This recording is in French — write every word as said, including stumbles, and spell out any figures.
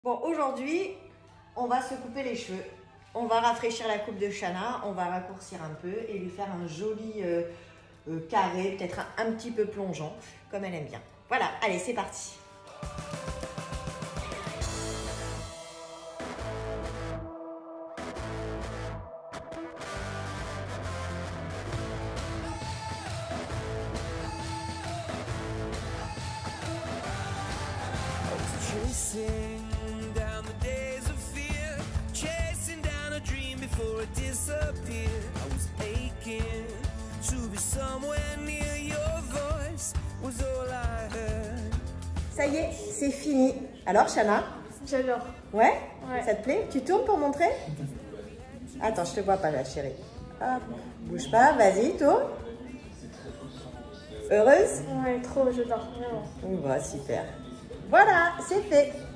Bon, aujourd'hui, on va se couper les cheveux. On va rafraîchir la coupe de Shana, on va raccourcir un peu et lui faire un joli euh, euh, carré, peut-être un, un petit peu plongeant, comme elle aime bien. Voilà, allez, c'est parti. Chasing down the days of fear, chasing down a dream before it disappeared. I was aching to be somewhere near your voice, was all I heard. Ça y est, c'est fini. Alors, Shana? J'adore. Ouais? Ouais. Ça te plaît? Tu tournes pour montrer? Attends, je te vois pas là, chérie. Hop, bouge pas, vas-y, tourne. Heureuse? Ouais, trop, j'adore, vraiment. Bon, bah, super. Voilà, c'est fait.